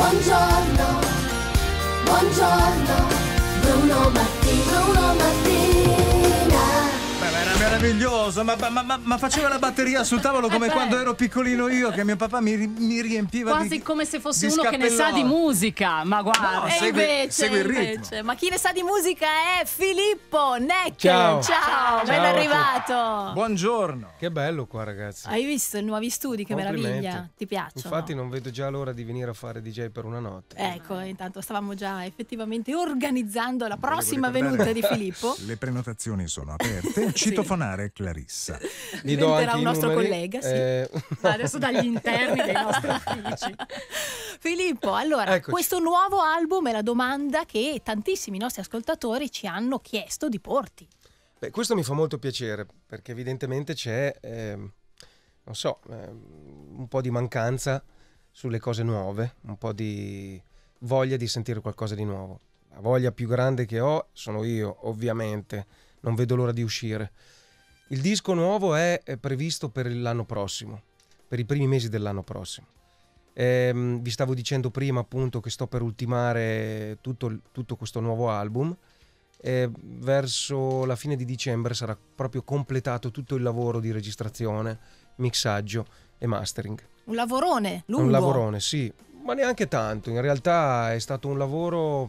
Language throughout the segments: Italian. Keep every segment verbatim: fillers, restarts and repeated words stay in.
Buongiorno, buongiorno, Bruno Martini, Bruno Martina. Era meraviglioso, ma, ma, ma, ma faceva la batteria sul tavolo come eh quando ero piccolino io, che mio papà mi, mi riempiva quasi di, come se fosse di uno che ne sa di musica, ma guarda. No, E segui, invece, segui il ritmo. invece, ma chi ne sa di musica è Filippo Necche. Ciao. Ciao, ben Ciao. arrivato. Buongiorno. Che bello qua, ragazzi. Hai visto i nuovi studi? Che Complimenti. meraviglia. Ti piacciono? Infatti non vedo già l'ora di venire a fare D J per una notte. Ecco, intanto stavamo già effettivamente organizzando la prossima Volevo venuta ricordare- di Filippo. Le prenotazioni sono aperte. Citofonare Clarissa. Vi do Diventerà anche un i nostro numeri. collega, sì. Eh, Adesso dagli interni dei nostri uffici. Filippo, allora, Eccoci. questo nuovo album è la domanda che tantissimi nostri ascoltatori ci hanno chiesto di porti. Beh, questo mi fa molto piacere perché evidentemente c'è, ehm, non so, ehm, un po' di mancanza sulle cose nuove, un po' di voglia di sentire qualcosa di nuovo. La voglia più grande che ho sono io, ovviamente, non vedo l'ora di uscire. Il disco nuovo è, è previsto per l'anno prossimo, per i primi mesi dell'anno prossimo. Ehm, vi stavo dicendo prima appunto che sto per ultimare tutto, il- tutto questo nuovo album. E verso la fine di dicembre sarà proprio completato tutto il lavoro di registrazione, mixaggio e mastering. Un lavorone lungo. Un lavorone, sì, ma neanche tanto. In realtà è stato un lavoro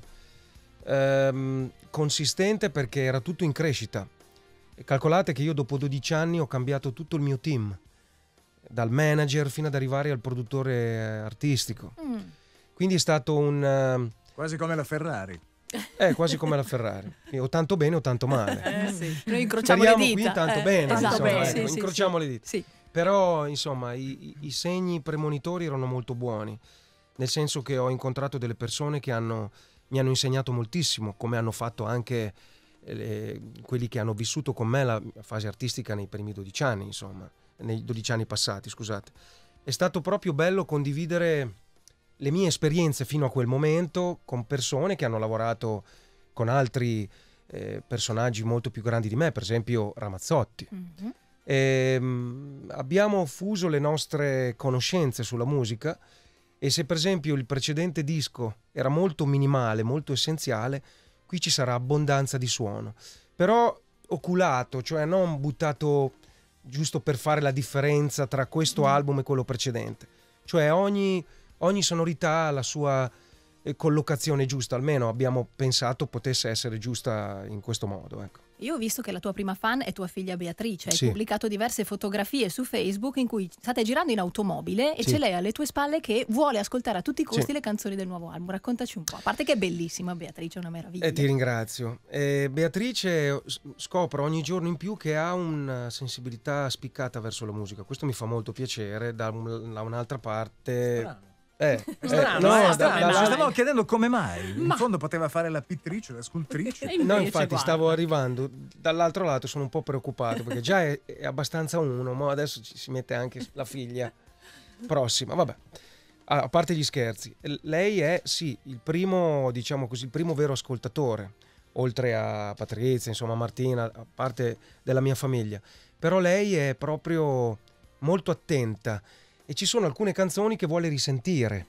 ehm, consistente perché era tutto in crescita. E calcolate che io dopo dodici anni ho cambiato tutto il mio team, dal manager fino ad arrivare al produttore eh, artistico. Mm. Quindi è stato un... eh, Quasi come la Ferrari. È quasi come la Ferrari, o tanto bene o tanto male. Eh, sì. Noi incrociamo Speriamo le dita. qui tanto Eh, bene, esatto, insomma, bene, ecco, sì, sì, incrociamo sì. le dita. Sì. Però insomma i, i- i segni premonitori erano molto buoni, nel senso che ho incontrato delle persone che hanno, mi hanno insegnato moltissimo, come hanno fatto anche eh, le- quelli che hanno vissuto con me la fase artistica nei primi dodici anni, insomma, nei dodici anni passati, scusate. È stato proprio bello condividere le mie esperienze fino a quel momento con persone che hanno lavorato con altri eh, personaggi molto più grandi di me, per esempio Ramazzotti. Mhm. Ehm, abbiamo fuso le nostre conoscenze sulla musica e se per esempio il precedente disco era molto minimale, molto essenziale, qui ci sarà abbondanza di suono, però oculato, cioè non buttato giusto per fare la differenza tra questo album e quello precedente, cioè ogni, ogni sonorità ha la sua eh, collocazione giusta, almeno abbiamo pensato potesse essere giusta in questo modo, ecco. Io ho visto che la tua prima fan è tua figlia Beatrice. Hai Sì. pubblicato diverse fotografie su Facebook in cui state girando in automobile e Sì. c'è lei alle tue spalle che vuole ascoltare a tutti i costi Sì. le canzoni del nuovo album. Raccontaci un po'. A parte che è bellissima Beatrice, è una meraviglia. E ti ringrazio. Eh, Beatrice s- scopro ogni giorno in più che ha una sensibilità spiccata verso la musica. Questo mi fa molto piacere. Da, un- da un'altra parte... Strano. Eh, Strano, no, eh, da- strano. da- Ci stavamo chiedendo come mai. In fondo poteva fare la pittrice, la scultrice. E no, invece, infatti guarda. stavo arrivando. Dall'altro lato sono un po' preoccupato perché già è, è abbastanza uno, ma adesso ci si mette anche la figlia prossima. Vabbè, a a parte gli scherzi, l- lei è sì il primo, diciamo così, il primo vero ascoltatore, oltre a Patrizia, insomma Martina, a parte della mia famiglia. Però lei è proprio molto attenta e ci sono alcune canzoni che vuole risentire.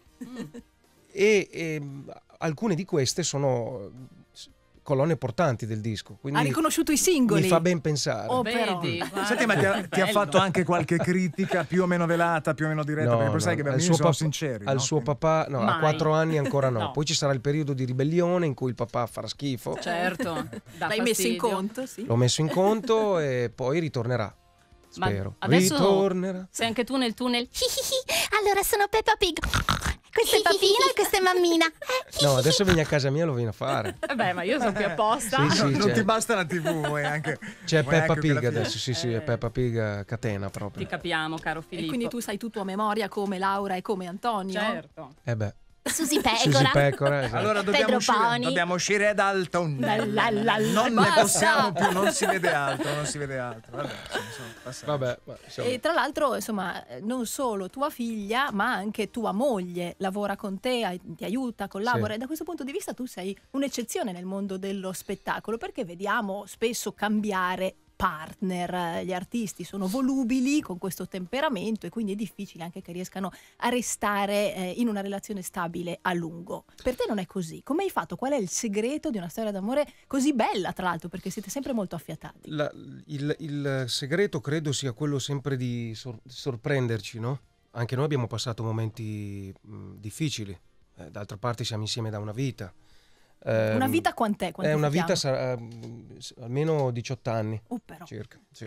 E, e alcune di queste sono colonne portanti del disco, quindi Ha riconosciuto i singoli. mi fa ben pensare. Oh, però. Vedi, guarda, Senti, ma ti ha, ti ha bello. fatto anche qualche critica più o meno velata, più o meno diretta? No, perché poi no, sai che i al bambini suo sono pap- sinceri. al no? suo Che- papà no, a Mai. quattro anni ancora no. No. Poi ci sarà il periodo di ribellione in cui il papà farà schifo. Certo, dà L'hai messo in fastidio. conto, sì. L'ho messo in conto e poi ritornerà. Ma Spero. adesso Ritornerà. sei anche tu nel tunnel. Allora sono Peppa Pig. Questo è Papino e questa è Mammina. No, adesso vieni a casa mia e lo vieni a fare. Eh beh, ma io sono qui apposta. Sì, sì. No, non c'è. ti basta la tivù, vuoi anche. C'è vuoi Peppa anche Pig quella adesso, sì sì, Eh. è Peppa Pig a catena Ti proprio. capiamo, caro Filippo. E quindi tu sai tutto a memoria come Laura e come Antonio. Certo. Eh beh, Susi Susi Pecora. Pecora, esatto. Allora dobbiamo Pedro uscire, Pony. dobbiamo uscire dal tunnel. La, la, la, la, non ne basta. possiamo più, non si vede altro, non si vede altro. Vabbè, insomma, sono passati. Vabbè, ma, insomma, E tra l'altro, insomma, eh, non solo tua figlia, ma anche tua moglie lavora con te, ai- ti aiuta, collabora. Sì. E da questo punto di vista tu sei un'eccezione nel mondo dello spettacolo, perché vediamo spesso cambiare partner. Gli artisti sono volubili con questo temperamento e quindi è difficile anche che riescano a restare eh, in una relazione stabile a lungo. Per te non è così. Come hai fatto? Qual è il segreto di una storia d'amore così bella, tra l'altro, perché siete sempre molto affiatati? La, il, il segreto credo sia quello sempre di sor- sorprenderci, no? Anche noi abbiamo passato momenti mh, difficili, eh, d'altra parte siamo insieme da una vita. Eh, Una vita quant'è? Quanti È una figli vita hanno? sarà mh, s- almeno diciotto anni Oh, però. circa. Sì.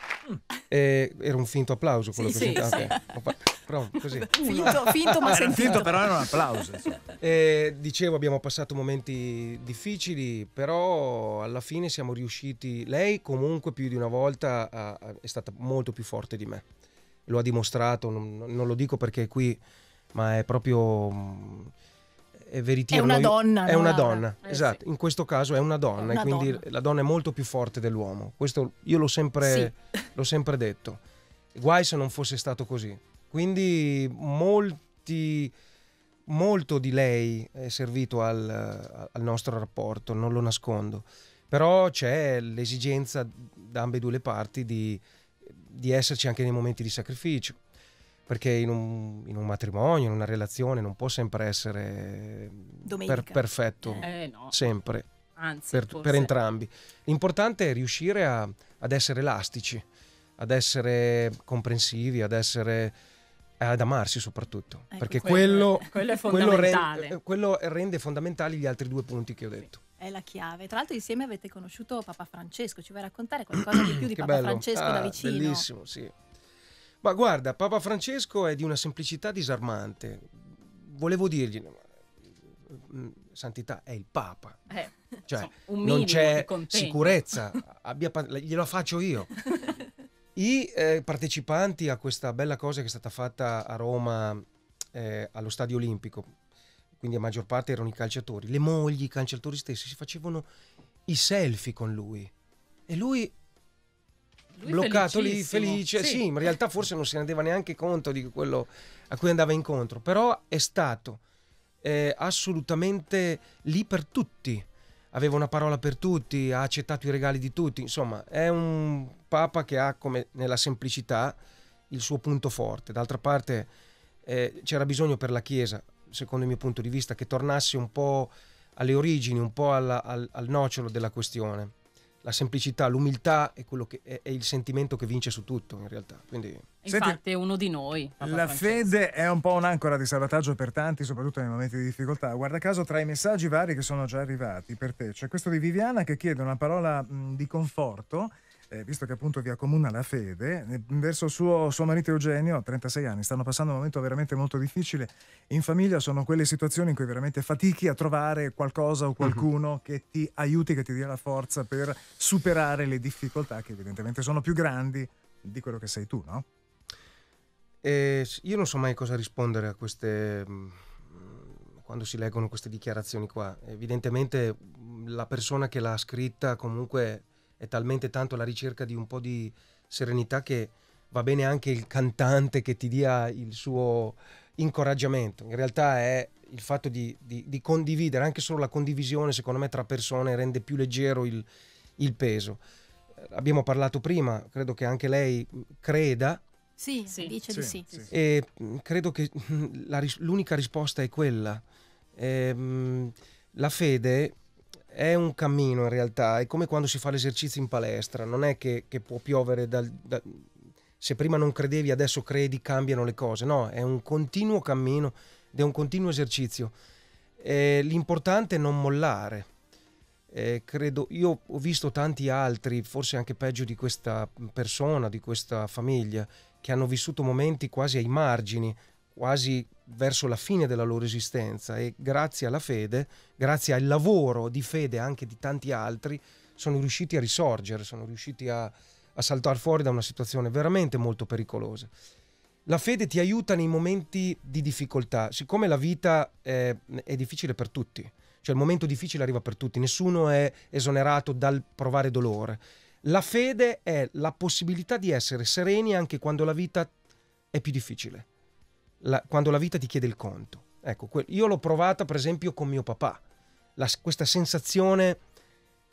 Eh, era un finto applauso quello Sì, che sì, senti- ok. Ho fa- però così. Finto, finto ma Era sentito. finto, però era un applauso. insomma. Eh, dicevo, abbiamo passato momenti difficili, però alla fine siamo riusciti. Lei comunque più di una volta ha- ha- è stata molto più forte di me. Lo ha dimostrato, non, non lo dico perché è qui, ma è proprio mh, è veritiero. È una Noi- donna, È no, una Laura? donna, Eh, esatto. sì. In questo caso è una donna, È una e quindi donna. la donna è molto più forte dell'uomo. Questo io l'ho sempre, l'ho sempre detto. Guai se non fosse stato così. Quindi molti, molto di lei è servito al, al nostro rapporto, non lo nascondo. Però c'è l'esigenza da ambedue le parti di, di esserci anche nei momenti di sacrificio. Perché in un, in un matrimonio, in una relazione, non può sempre essere Domenica. per- perfetto, Eh no, sempre, anzi, per, forse. per entrambi. L'importante è riuscire a- ad essere elastici, ad essere comprensivi, ad essere ad amarsi soprattutto, Ecco, perché quello- quello, quello è quello fondamentale. rende, quello rende fondamentali gli altri due punti che ho detto. È la chiave. Tra l'altro insieme avete conosciuto Papa Francesco. Ci vuoi raccontare qualcosa di più di Che Papa bello. Francesco Ah, da vicino? Bellissimo, sì. Ma guarda, Papa Francesco è di una semplicità disarmante. Volevo dirgli, mm, santità, è il Papa. Eh, Cioè, insomma, un non minimo c'è di contegno. sicurezza, abbia pa- glielo faccio io. I eh, partecipanti a questa bella cosa che è stata fatta a Roma eh, allo Stadio Olimpico, quindi a maggior parte erano i calciatori, le mogli, i calciatori stessi si facevano i selfie con lui e lui, Lui bloccato lì, felicissimo. felice, sì. Sì. in realtà forse non si rendeva neanche conto di quello a cui andava incontro, però è stato eh, assolutamente lì per tutti, aveva una parola per tutti, ha accettato i regali di tutti, insomma è un papa che ha come nella semplicità il suo punto forte. D'altra parte eh, c'era bisogno per la Chiesa, secondo il mio punto di vista, che tornasse un po' alle origini, un po' alla- al, al nocciolo della questione. La semplicità, l'umiltà è quello che è, è il sentimento che vince su tutto in realtà. Quindi Infatti Senti, è uno di noi. Papa La Francesco. fede è un po' un'ancora di salvataggio per tanti, soprattutto nei momenti di difficoltà. Guarda caso, tra i messaggi vari che sono già arrivati per te, c'è questo di Viviana che chiede una parola mh, di conforto, eh, visto che appunto vi accomuna la fede, eh, verso suo, suo marito Eugenio, trentasei anni. Stanno passando un momento veramente molto difficile. In famiglia sono quelle situazioni in cui veramente fatichi a trovare qualcosa o qualcuno che ti aiuti, che ti dia la forza per superare le difficoltà che evidentemente sono più grandi di quello che sei tu, no? eh, io non so mai cosa rispondere a queste mh, quando si leggono queste dichiarazioni qua. Evidentemente mh, la persona che l'ha scritta comunque è talmente tanto alla ricerca di un po' di serenità che va bene anche il cantante che ti dia il suo incoraggiamento. In realtà è il fatto di, di, di condividere, anche solo la condivisione secondo me tra persone rende più leggero il, il peso. Eh, Abbiamo parlato prima, credo che anche lei creda Sì, Sì. dice di sì. Sì, sì. e mh, credo che mh, la ris- l'unica risposta è quella. Ehm, la fede è un cammino in realtà, è come quando si fa l'esercizio in palestra, non è che, che può piovere dal, da- se prima non credevi adesso credi, cambiano le cose, no, è un continuo cammino ed è un continuo esercizio. Eh, l'importante è non mollare. Eh, credo, io ho visto tanti altri, forse anche peggio di questa persona, di questa famiglia, che hanno vissuto momenti quasi ai margini, quasi verso la fine della loro esistenza, e grazie alla fede, grazie al lavoro di fede anche di tanti altri, sono riusciti a risorgere, sono riusciti a, a saltare fuori da una situazione veramente molto pericolosa. La fede ti aiuta nei momenti di difficoltà, siccome la vita è, è difficile per tutti, cioè il momento difficile arriva per tutti, nessuno è esonerato dal provare dolore. La fede è la possibilità di essere sereni anche quando la vita è più difficile, la- quando la vita ti chiede il conto. Ecco, que- io l'ho provata per esempio con mio papà, La- questa sensazione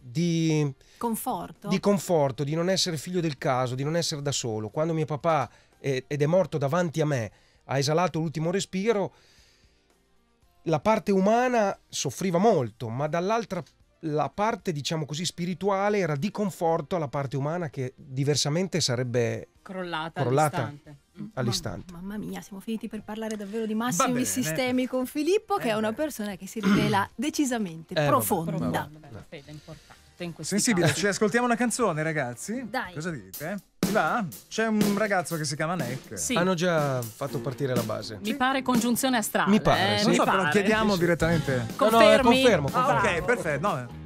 di, Conforto. di conforto, di non essere figlio del caso, di non essere da solo. Quando mio papà, è, ed è morto davanti a me, ha esalato l'ultimo respiro, la parte umana soffriva molto, ma dall'altra la parte, diciamo così, spirituale era di conforto alla parte umana che diversamente sarebbe Crollata, crollata all'istante. Mm. all'istante. Ma- mamma mia, siamo finiti per parlare davvero di massimi bene. sistemi con Filippo, che Eh è una beh. persona che si rivela decisamente Eh, vabbè, profonda. Profonda, beh, fede, importante in questi Sensibile, casi. ci ascoltiamo una canzone, ragazzi? Dai. Cosa dite? Ti va? C'è un ragazzo che si chiama Neck. Sì, Hanno già fatto partire la base. mi pare congiunzione astrale. Mi pare, eh, sì. Non mi so, però pare. chiediamo Sì, sì. direttamente. No, no, eh, Confermi? confermo, Ah, confermo. ok, perfetto. No.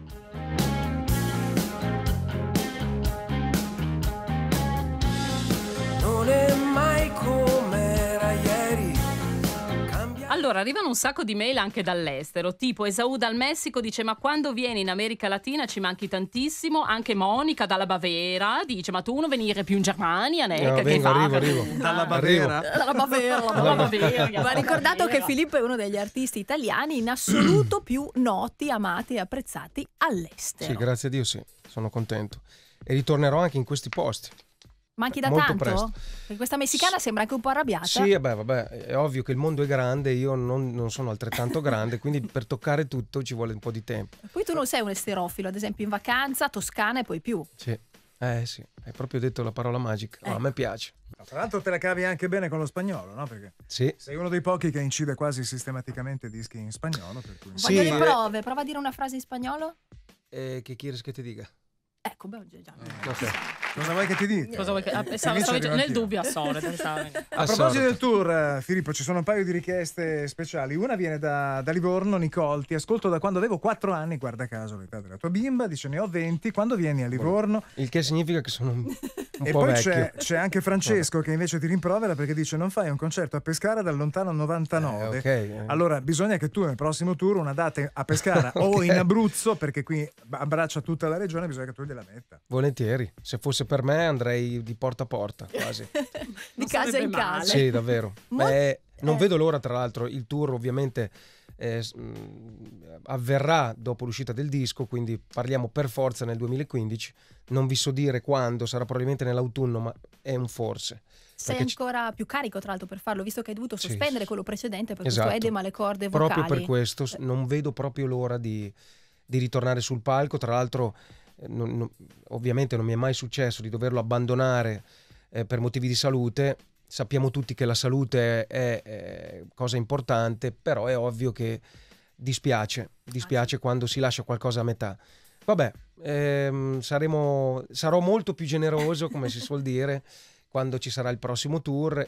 Non è mai come era ieri. Cambia. Allora, arrivano un sacco di mail anche dall'estero, tipo Esaù dal Messico dice ma quando vieni in America Latina ci manchi tantissimo, anche Monica dalla Bavera dice ma tu non venire più in Germania, ne? No, che vengo, fa? arrivo, arrivo. Dalla Arrivo. Bavera. Dalla Bavera, la Dalla Bavera. Va ricordato che Filippo è uno degli artisti italiani in assoluto più noti, amati e apprezzati all'estero. Sì, grazie a Dio, sì, sono contento. E ritornerò anche in questi posti. Manchi da Molto tanto? presto. Perché questa messicana sembra anche un po' arrabbiata. Sì, vabbè, vabbè, è ovvio che il mondo è grande, io non, non sono altrettanto grande, quindi per toccare tutto ci vuole un po' di tempo. Poi tu non sei un esterofilo, ad esempio in vacanza, Toscana e poi più. Sì, eh sì, hai proprio detto la parola magica. No, a me piace. Tra l'altro te la cavi anche bene con lo spagnolo, no? Perché Sì. sei uno dei pochi che incide quasi sistematicamente dischi in spagnolo. Per cui... Sì, Voglio le eh. prove, prova a dire una frase in spagnolo. Eh, che quieres che ti dica? Ecco, beh, già, già. Ok. Cosa vuoi che ti dica? Cosa vuoi che... ah, Ti stavo- dice stavo arrivo nel anch'io. dubbio a sorte. stavo- A proposito del tour, eh, Filippo, ci sono un paio di richieste speciali. Una viene da, da Livorno, Nicole. Ti ascolto da quando avevo quattro anni, guarda caso l'età della tua bimba, dice ne ho venti. Quando vieni a Livorno? Il che significa che sono un, un E po' poi vecchio. c'è, c'è anche Francesco che invece ti rimprovera perché dice non fai un concerto a Pescara dal lontano novantanove. Eh, ok, eh. Allora bisogna che tu nel prossimo tour una data a Pescara o Ok. in Abruzzo, perché qui abbraccia tutta la regione, bisogna che tu gliela metta. Volentieri. Se fosse per me andrei di porta a porta, quasi. Di Non casa sarebbe in male. casa. Sì, davvero. Mo- Beh, non eh. vedo l'ora, tra l'altro. Il tour ovviamente eh, s- mh, avverrà dopo l'uscita del disco, quindi parliamo per forza nel duemilaquindici. Non vi so dire quando, sarà probabilmente nell'autunno, ma è un forse. Sei Perché ci- ancora più carico, tra l'altro, per farlo, visto che hai dovuto Sì, sospendere sì. quello precedente per Esatto. questo edema alle corde vocali. Proprio per questo s- non vedo proprio l'ora di, di ritornare sul palco. Tra l'altro, eh, non- non- ovviamente non mi è mai successo di doverlo abbandonare eh, per motivi di salute. Sappiamo tutti che la salute è, è cosa importante, però è ovvio che dispiace, dispiace quando si lascia qualcosa a metà. Vabbè, ehm, saremo, sarò molto più generoso, come si suol dire, quando ci sarà il prossimo tour,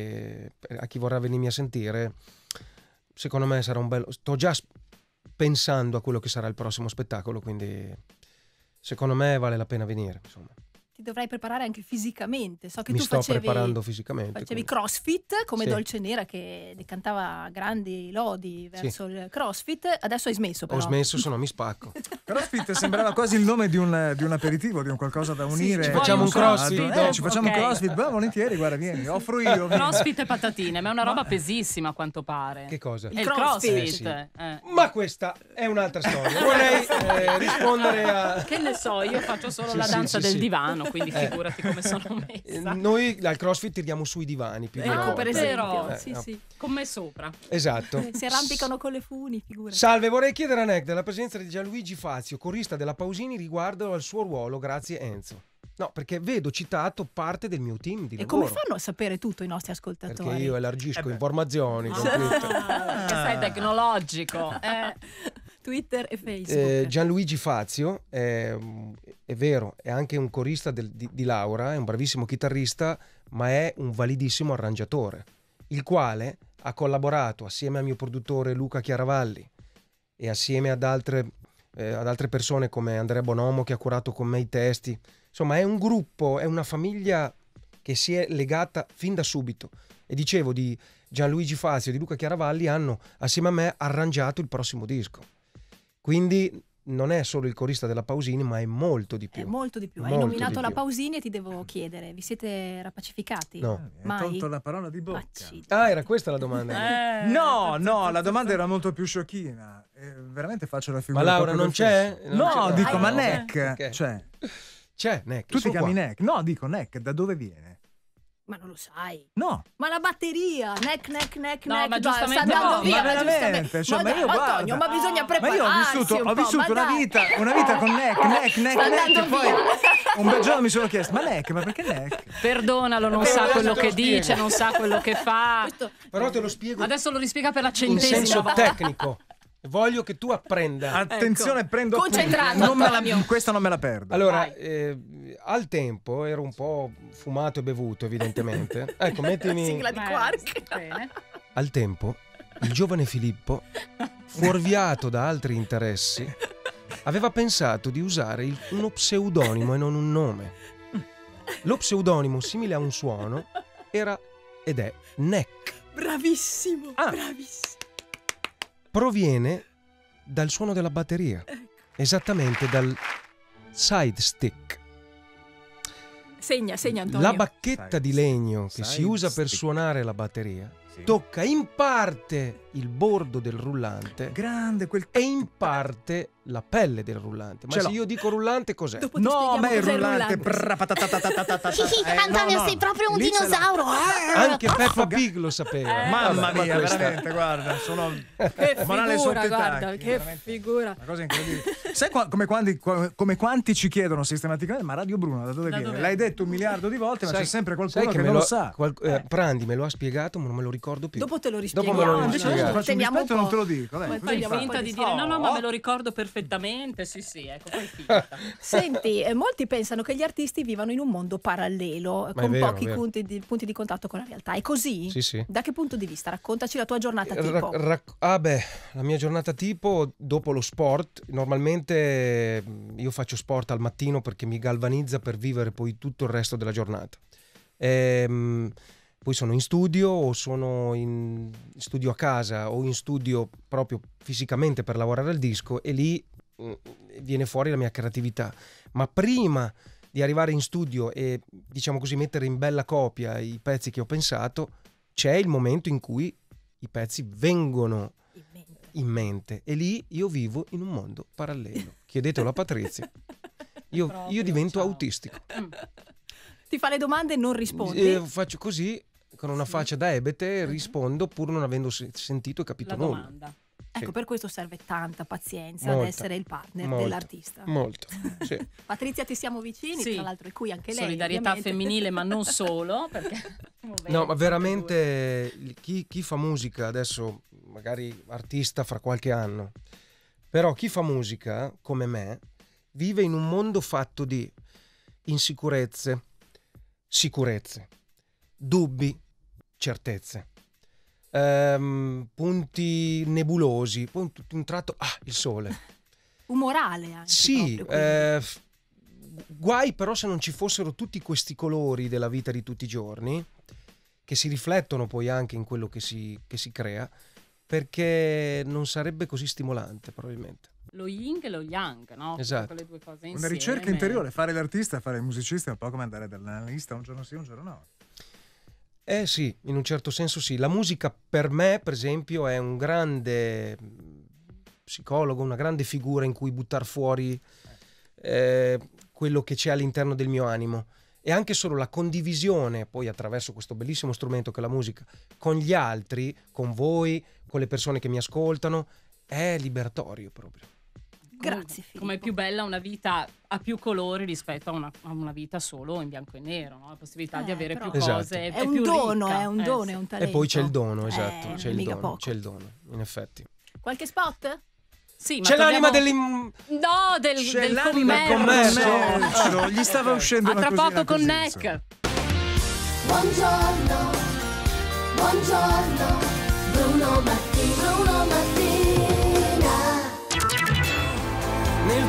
e per- a chi vorrà venirmi a sentire, secondo me sarà un bello... Sto già s- pensando a quello che sarà il prossimo spettacolo, quindi secondo me vale la pena venire, insomma. Ti dovrai preparare anche fisicamente. So che Mi tu sto facevi, preparando fisicamente. facevi quindi- crossfit come Sì. Dolce Nera, che decantava grandi lodi verso il crossfit. Adesso hai smesso, però. Ho smesso, se no mi spacco. Crossfit sembrava quasi il nome di un, di un aperitivo, di un qualcosa da unire. ci facciamo Non un so, crossfit eh, dopo. ci facciamo Ok. un crossfit, beh, volentieri, guarda, vieni, offro io. vieni. Crossfit e patatine, ma è una roba pesissima a quanto pare. Che cosa? È il crossfit. crossfit. Sì. eh. Ma questa è un'altra storia. Vorrei eh, rispondere a... Che ne so, io faccio solo Sì, la sì, danza sì, del sì. divano, quindi Eh. figurati come sono Eh, messa. Noi al CrossFit tiriamo sui divani più di una Ecco, volta. per esempio. Però, Eh, sì, no. sì. Con me sopra. Esatto. Eh, Si arrampicano con le funi, figurati. Salve, vorrei chiedere a Neck della presenza di Gianluigi Fazio, corista della Pausini, riguardo al suo ruolo, grazie Enzo. No, perché vedo citato parte del mio team di E lavoro. come fanno a sapere tutto i nostri ascoltatori? Perché io elargisco Eh beh. informazioni con Ah, Twitter. che sei tecnologico. Eh. Twitter e Facebook. Eh, Gianluigi Fazio è, è vero, è anche un corista del- di, di Laura, è un bravissimo chitarrista, ma è un validissimo arrangiatore, il quale ha collaborato assieme al mio produttore Luca Chiaravalli e assieme ad altre, eh, ad altre persone come Andrea Bonomo, che ha curato con me i testi. Insomma, è un gruppo, è una famiglia che si è legata fin da subito. E dicevo, di Gianluigi Fazio e di Luca Chiaravalli hanno assieme a me arrangiato il prossimo disco. Quindi non è solo il corista della Pausini, ma è molto di più. È molto di più. Hai Molto nominato di la più. Pausini e ti devo chiedere, vi siete rapacificati? No. Hai Mai? tolto la parola di bocca. Accidenti. Ah, era questa la domanda. Eh. No, no, la domanda era molto più sciocchina. Ehm, veramente faccio la Ma figura. Laura proprio non del c'è? fesso. Non No, c'è? dico, Ah, ma no. Neck, Ok. cioè, C'è Neck. tu ti sono chiami qua. Neck? No, dico Neck, da dove viene? Ma non lo sai. No. Ma la batteria, neck, neck, neck, No, neck, ma dai, sta giustamente andando no, via, ma ma veramente, giustamente. cioè, ma dai, io guarda- Antonio, ma bisogna Ma io ho prepararsi vissuto, un ho po', vissuto ma una dai. vita, una vita con Neck, Neck, Neck, Sta Neck, andando e poi via. un bel giorno mi sono chiesto, ma Neck, ma perché Neck? Perdonalo, non Però sa adesso quello te che lo spiego. dice, non sa quello che fa. Questo- Però te lo spiego Adesso lo rispiega per la in centesima senso volta. tecnico. Voglio che tu apprenda. Attenzione, prendo appunti. Concentrato, Non me la- Antonio. questa non me la perdo. Allora, Vai. eh, al tempo ero un po' fumato e bevuto, evidentemente. Ecco, mettimi. Sigla di Eh, Quark. bene. Al tempo, il giovane Filippo, fuorviato da altri interessi, aveva pensato di usare il- uno pseudonimo e non un nome. Lo pseudonimo, simile a un suono, era ed è Neck. Bravissimo, Ah. bravissimo. Proviene dal suono della batteria, esattamente dal side stick. Segna, segna Antonio. La bacchetta Side di stick. legno che si Side usa per stick. suonare la batteria Sì. tocca in parte il bordo del rullante Grande quel e in parte la pelle del rullante. Ma Ce se l'ho. io dico rullante, cos'è? Dopo ti No, spieghiamo ma è il cos'è rullante. Brrra, patatatatata. Eh, Antonio, no, no. sei proprio un Lì ce l'ho. dinosauro. Anche Peppa Pig lo sapeva. Eh, Mamma Vabbè, ma mia, questa- veramente, guarda, sono Che morale figura, sotto i guarda, tacchi, che veramente. figura. Una cosa incredibile. Sai qua- come, quando, come quanti ci chiedono sistematicamente, ma Radio Bruno da dove Da viene? dove? L'hai detto un miliardo di volte, ma Sai- c'è sempre sai qualcuno che, me non lo, lo sa. qual- eh, Prandi me lo ha spiegato, ma non me lo ricordo più. Dopo te lo Dopo rispieghiamo. me lo No, invece adesso spiegate. faccio un Teniamo un dispetto e non po'. te lo dico. Dai, Ma così Fai Tagliamo finta fai. di un dire no, no, ma Oh. me lo ricordo perfettamente. Sì, sì, ecco, fai finta. Senti, eh, molti pensano che gli artisti vivano in un mondo parallelo, Ma è con vero, pochi è vero. punti di, punti di contatto con la realtà. È così? Sì, sì. Da che punto di vista? Raccontaci la tua giornata tipo. Rac- rac- ah beh, la mia giornata tipo dopo lo sport, normalmente mh, io faccio sport al mattino perché mi galvanizza per vivere poi tutto il resto della giornata. Ehm, poi sono in studio o sono in studio a casa o in studio proprio fisicamente per lavorare al disco e lì mh, viene fuori la mia creatività. Ma prima di arrivare in studio e diciamo così mettere in bella copia i pezzi che ho pensato, c'è il momento in cui i pezzi vengono In mente. in mente e lì io vivo in un mondo parallelo. Chiedetelo a Patrizia. Io, Proprio, io divento ciao. autistico. Mm. Ti fa le domande e non rispondi. Eh, faccio così, con una faccia da ebete, rispondo pur non avendo se- sentito e capito La nulla. domanda. Ecco, sì. per questo serve tanta pazienza Molta. ad essere il partner Molta. dell'artista. Molto, sì. Patrizia, ti siamo vicini, Sì. tra l'altro è qui anche lei. Solidarietà ovviamente. femminile, ma non solo. Perché... No, ma veramente chi, chi fa musica adesso, magari artista fra qualche anno, però chi fa musica come me vive in un mondo fatto di insicurezze, sicurezze, dubbi, certezze, ehm, punti nebulosi, poi tutto un tratto, ah, il sole. Umorale anche. Sì, proprio, quindi. eh, f- guai però se non ci fossero tutti questi colori della vita di tutti i giorni, che si riflettono poi anche in quello che si, che si crea, perché non sarebbe così stimolante probabilmente. Lo yin e lo yang, no? Esatto. Quelle due cose Una insieme. ricerca interiore, fare l'artista, fare il musicista è un po' come andare dall'analista un giorno sì, un giorno no. Eh sì, in un certo senso sì. La musica per me, per esempio, è un grande psicologo, una grande figura in cui buttar fuori eh, quello che c'è all'interno del mio animo. E anche solo la condivisione, poi attraverso questo bellissimo strumento che è la musica, con gli altri, con voi, con le persone che mi ascoltano, è liberatorio proprio. Grazie, Filippo. Come è più bella una vita a più colori rispetto a una, a una vita solo in bianco e nero, no? La possibilità di Eh, avere però- più Esatto. cose. È un più dono, ricca. è un Eh, dono, sì. è un talento. E poi c'è il dono, esatto, Eh, c'è, il mica dono, poco. c'è il dono, in effetti. Qualche spot? Sì, ma C'è l'anima torniamo- dell'im... No, del, C'è del l'anima del commercio. commercio. Gli stava uscendo A una tra cosina poco con così, Neck. insomma. Buongiorno, buongiorno, Bruno Martini, Bruno Mattina. Nel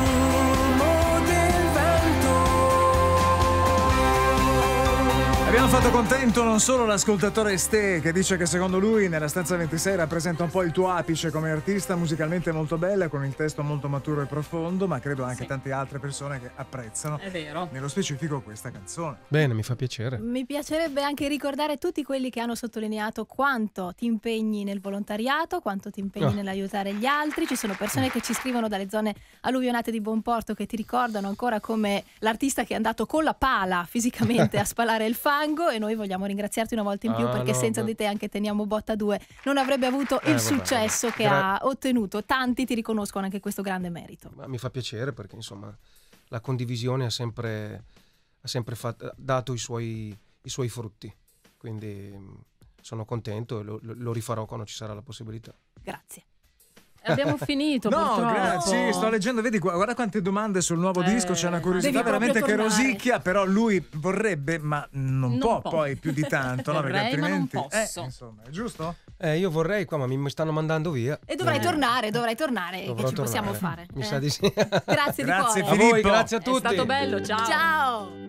profumo del vento. Abbiamo fatto fatto contento non solo l'ascoltatore Ste, che dice che secondo lui nella stanza ventisei rappresenta un po' il tuo apice come artista, musicalmente molto bella, con il testo molto maturo e profondo, ma credo anche Sì. tante altre persone che apprezzano È vero. nello specifico questa canzone. Bene, mi fa piacere. Mi piacerebbe anche ricordare tutti quelli che hanno sottolineato quanto ti impegni nel volontariato, quanto ti impegni Oh. nell'aiutare gli altri. Ci sono persone che ci scrivono dalle zone alluvionate di Buonporto che ti ricordano ancora come l'artista che è andato con la pala fisicamente a spalare il fango, e noi vogliamo ringraziarti una volta in più Ah, perché no, senza beh. di te anche Teniamo Botta due non avrebbe avuto Eh, il vabbè, successo vabbè. che Gra- ha ottenuto. Tanti ti riconoscono anche questo grande merito. Ma mi fa piacere perché insomma la condivisione ha sempre, ha sempre fat- dato i suoi, i suoi frutti, quindi mh, sono contento e lo, lo- lo rifarò quando ci sarà la possibilità. Grazie. Abbiamo finito No, purtroppo. grazie, sto leggendo, vedi, gu- guarda quante domande sul nuovo Eh, disco, c'è una devi curiosità proprio veramente che tornare. rosicchia, però lui vorrebbe, ma non, Non può, può. poi più di tanto, no? Perché Vorrei, ma non altrimenti... posso. Eh, insomma, è giusto? Eh, io vorrei qua, ma mi mi stanno mandando via. E dovrai Eh, tornare, dovrai tornare, dovrò che ci possiamo tornare. fare. Mi Eh. sa di sì. Grazie di Grazie, cuore. A voi, Filippo. grazie a È tutti. stato bello, ciao. Ciao.